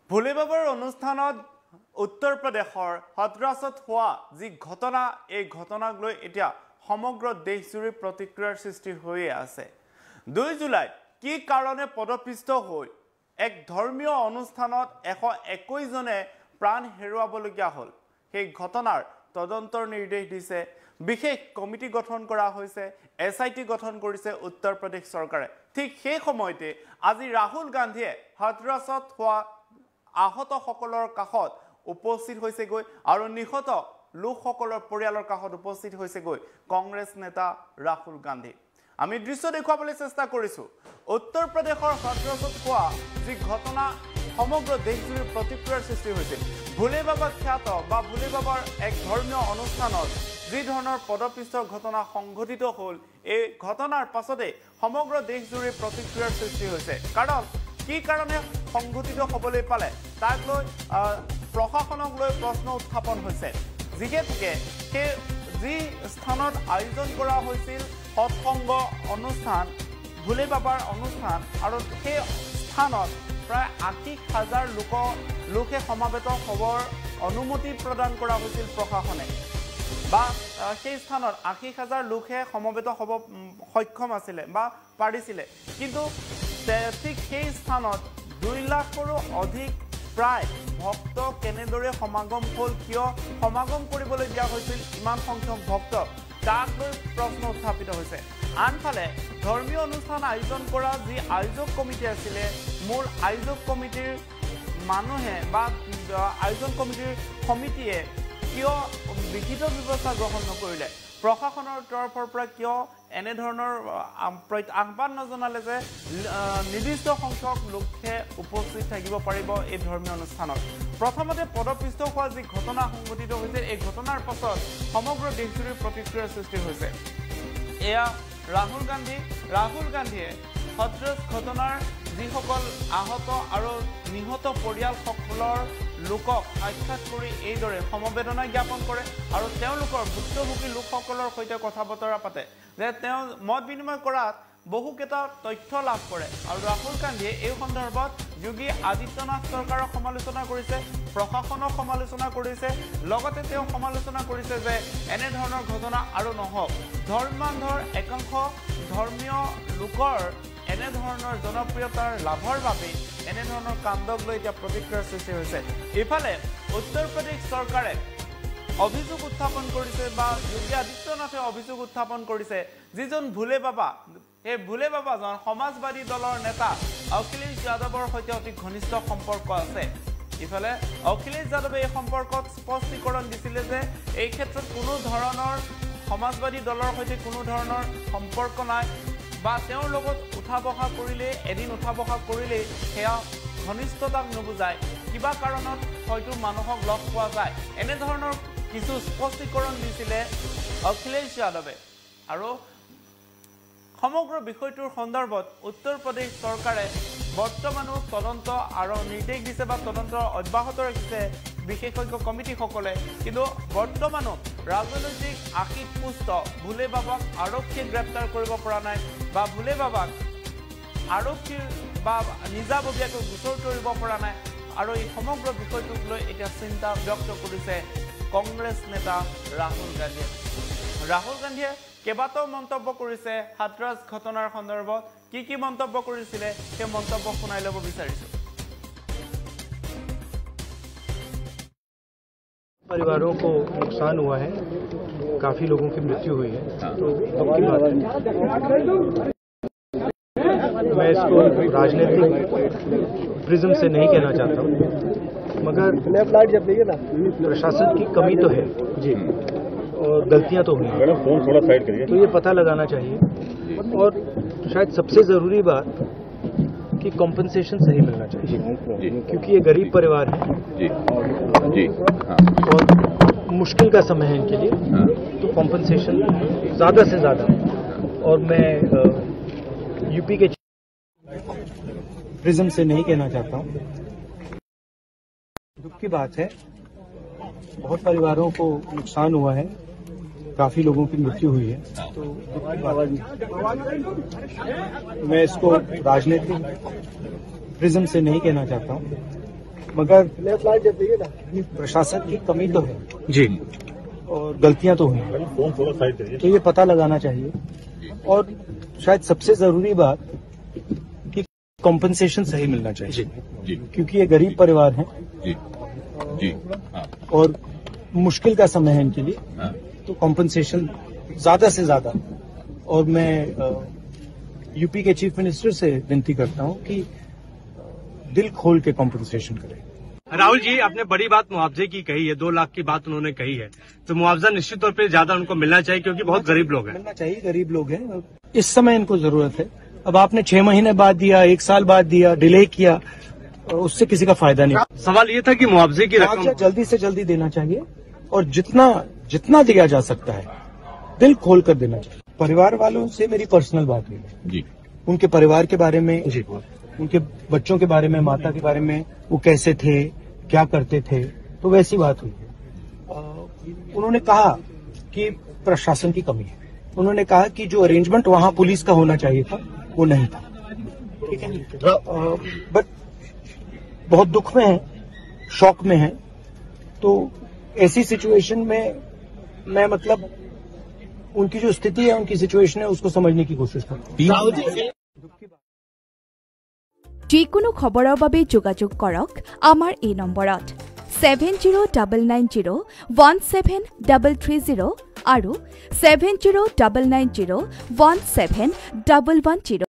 ভোলে বাবাৰ অনুষ্ঠানত উত্তৰ প্ৰদেশৰ হাথৰাছত হোৱা যি ঘটনা এই ঘটনাক লৈ এতিয়া সমগ্ৰ দেশজুৰি প্ৰতিক্ৰিয়াৰ সৃষ্টি হৈ আছে। 2 জুলাইত কি কাৰণে পদপিষ্ট হৈ এক ধৰ্মীয় অনুষ্ঠানত 121 জনে প্ৰাণ হেৰুৱাবলগীয়া হ'ল। সেই ঘটনাৰ তদন্তৰ নিৰ্দেশ দিছে, বিশেষ কমিটি গঠন কৰা হৈছে, SIT গঠন কৰিছে উত্তৰ প্ৰদেশ চৰকাৰে। ঠিক সেই সময়তে আজি ৰাহুল গান্ধীয়ে হাথৰাছত হোৱা আহত সকলৰ কাষত উপস্থিত হৈছে গৈ আৰু নিহত লোকসকলৰ পৰিয়ালৰ কাষত উপস্থিত হৈছে গৈ কংগ্ৰেছ নেতা ৰাহুল গান্ধী। আমি দৃশ্য দেখুৱাবলৈ চেষ্টা কৰিছো। উত্তৰ প্ৰদেশৰ হাথৰাছত হোৱা যি ঘটনা সমগ্ৰ দেশজুৰি প্ৰতিক্ৰিয়াৰ সৃষ্টি হৈছিল। ভোলে বাবা খ্যাত বা ভোলে বাবাৰ এক ধৰ্মীয় অনুষ্ঠানত যি ধৰণৰ পদপিষ্টৰ ঘটনা সংঘটিত হ'ল, এই ঘটনাৰ পাছতে সমগ্ৰ দেশজুৰি প্ৰতিক্ৰিয়াৰ সৃষ্টি হৈছে। কাৰণ কি কাৰণে সংঘটিত হ'বলৈ পালে তাক লৈ প্ৰশাসনক লৈ প্ৰশ্ন উত্থাপন হৈছে। যিহেতুকে সেই যি স্থানত আয়োজন কৰা হৈছিল সৎসংগ অনুষ্ঠান, ভোলে বাবাৰ অনুষ্ঠান, আৰু সেই স্থানত প্ৰায় 80,000 লোকে সমাবেত হ'বৰ অনুমতি প্ৰদান কৰা হৈছিল প্ৰশাসনে, বা সেই স্থানত 80,000 লোকে সমবেত হ'ব সক্ষম আছিলে বা পাৰিছিলে। কিন্তু ঠিক সেই স্থানত 2 লাখৰো অধিক প্ৰায় ভক্ত কেনেদৰে সমাগম হ'ল, কিয় সমাগম কৰিবলৈ দিয়া হৈছিল ইমান সংখ্যক ভক্ত, তাক লৈ প্ৰশ্ন উত্থাপিত হৈছে। আনফালে ধৰ্মীয় অনুষ্ঠান আয়োজন কৰা যি আয়োজক কমিটি আছিলে, মূল আয়োজক কমিটিৰ মানুহে বা আয়োজন কমিটিৰ সমিতিয়ে কিয় বিহিত ব্যৱস্থা গ্ৰহণ নকৰিলে, প্ৰশাসনৰ তৰফৰ পৰা কিয় এনেধৰণৰ আহ্বান নজনালে যে নিৰ্দিষ্ট সংখ্যক লোকে উপস্থিত থাকিব পাৰিব এই ধৰ্মীয় অনুষ্ঠানত। প্ৰথমতে পদপিষ্ট হোৱা যি ঘটনা সংঘটিত হৈছে, এই ঘটনাৰ পাছত সমগ্ৰ দেশজুৰি প্ৰতিক্ৰিয়াৰ সৃষ্টি হৈছে। এয়া ৰাহুল গান্ধীয়ে হাথৰাছ ঘটনাৰ যিসকল আহত আৰু নিহত পৰিয়ালসকলৰ লোকক সাক্ষাৎ কৰি এইদৰে সমবেদনা জ্ঞাপন কৰে আৰু তেওঁলোকৰ ভুক্তভোগী লোকসকলৰ সৈতে কথা বতৰা পাতে, যে তেওঁ মত বিনিময় কৰাত বহুকেইটা তথ্য লাভ কৰে। আৰু ৰাহুল গান্ধীয়ে এই সন্দৰ্ভত যোগী আদিত্যনাথ চৰকাৰক সমালোচনা কৰিছে, প্ৰশাসনক সমালোচনা কৰিছে, লগতে তেওঁ সমালোচনা কৰিছে যে এনেধৰণৰ ঘটনা আৰু নহওক। ধৰ্মান্ধৰ একাংশ ধৰ্মীয় লোকৰ এনেধৰণৰ জনপ্ৰিয়তাৰ লাভৰ বাবে এনেধৰণৰ কাণ্ডক লৈ এতিয়া প্ৰতিক্ৰিয়াৰ সৃষ্টি হৈছে। ইফালে উত্তৰ প্ৰদেশ চৰকাৰে অভিযোগ উত্থাপন কৰিছে বা যোগী আদিত্যনাথে অভিযোগ উত্থাপন কৰিছে, যিজন ভোলে বাবা, এই ভোলে বাবাজন সমাজবাদী দলৰ নেতা অখিলেশ যাদৱৰ সৈতে অতি ঘনিষ্ঠ সম্পৰ্ক আছে। ইফালে অখিলেশ যাদৱে এই সম্পৰ্কত স্পষ্টীকৰণ দিছিলে যে এই ক্ষেত্ৰত কোনো ধৰণৰ সমাজবাদী দলৰ সৈতে কোনো ধৰণৰ সম্পৰ্ক নাই, বা তেওঁৰ লগত এদিন উঠা বহা কৰিলেই সেয়া ঘনিষ্ঠতাক নুবুজায়, কিবা কাৰণত হয়তো মানুহক লগ পোৱা যায়, এনেধৰণৰ কিছু স্পষ্টীকৰণ দিছিলে অখিলেশ যাদৱে। আৰু সমগ্ৰ বিষয়টোৰ সন্দৰ্ভত উত্তৰ প্ৰদেশ চৰকাৰে বৰ্তমানো তদন্ত আৰু নিৰ্দেশ দিছে বা তদন্ত অব্যাহত ৰাখিছে বিশেষজ্ঞ কমিটিসকলে। কিন্তু বৰ্তমানো ৰাজনৈতিক আশীষপুষ্ট ভোলে বাবাক আৰক্ষীয়ে গ্ৰেপ্তাৰ কৰিব পৰা নাই, বা ভোলে বাবাক আৰক্ষীৰ বা নিজাববীয়াকৈ গোচৰ তৰিব পৰা নাই। আৰু এই সমগ্ৰ বিষয়টোক লৈ এতিয়া চিন্তা ব্যক্ত কৰিছে কংগ্ৰেছ নেতা ৰাহুল গান্ধীয়ে। ৰাহুল গান্ধীয়ে কেইবাটাও মন্তব্য কৰিছে হাথৰাছ ঘটনাৰ সন্দৰ্ভত। কি মন্তব্য কৰিছিলে সেই মন্তব্য শুনাই ল'ব বিচাৰিছো। परिवारों को नुकसान हुआ है, काफी लोगों की मृत्यु हुई है, तो दुख की बात है। मैं इसको राजनीतिक प्रिज्म से नहीं कहना चाहता हूँ, मगर प्रशासन की कमी तो है जी, और गलतियां तो हुई हैं, तो ये पता लगाना चाहिए। और शायद सबसे जरूरी बात कि कॉम्पनसेशन सही मिलना चाहिए, क्योंकि ये गरीब परिवार है और मुश्किल का समय है इनके लिए, तो कॉम्पनसेशन ज़्यादा से ज़्यादा। और मैं यूपी के प्रिज्म से नहीं कहना चाहता हूँ, दुख की बात है, बहुत परिवारों को नुकसान हुआ है, काफी लोगों की मृत्यु हुई है, तो दुख की बात है। मैं इसको राजनीतिक प्रिज्म से नहीं कहना चाहता हूँ, मगर प्रशासन की कमी तो है जी, और गलतियां तो हुई हैं, तो ये पता लगाना चाहिए। और शायद सबसे जरूरी बात कि कॉम्पनसेशन सही मिलना चाहिए जी, क्योंकि ये गरीब परिवार हैं जी, और मुश्किल का समय है इनके लिए, तो कॉम्पनसेशन ज्यादा से ज्यादा। और मैं यूपी के चीफ मिनिस्टर से विनती करता हूं कि दिल खोल के कॉम्पनसेशन करें। राहुल जी, आपने बड़ी बात मुआवजे की कही है, 2 लाख की बात उन्होंने कही है, तो मुआवजा निश्चित तौर पे ज्यादा उनको मिलना चाहिए, क्योंकि बहुत गरीब लोग हैं। मिलना चाहिए, गरीब लोग हैं, इस समय इनको जरूरत है। अब आपने 6 महीने बाद दिया, 1 साल बाद दिया, डिले किया, उससे किसी का फायदा नहीं। सवाल ये था कि मुआवजे की रकम जल्दी से जल्दी देना चाहिए, और जितना दिया जा सकता है दिल खोल कर देना चाहिए। परिवार वालों से मेरी पर्सनल बात हुई जी, उनके परिवार के बारे में जी, उनके बच्चों के बारे में, माता के बारे में, वो कैसे थे, क्या करते थे, तो वैसी बात हुई। उन्होंने कहा कि प्रशासन की कमी है, उन्होंने कहा कि जो अरेंजमेंट वहां पुलिस का होना चाहिए था वो नहीं था, ठीक है। बट बहुत दुख में है, शॉक में है, तो ऐसी सिचुएशन में मैं मतलब उनकी जो स्थिति है, उनकी सिचुएशन है, उसको समझने की कोशिश करता हूं। যিকোনো খবৰৰ বাবে যোগাযোগ কৰক আমাৰ এই নম্বৰত 7099017330 আৰু 7099017110।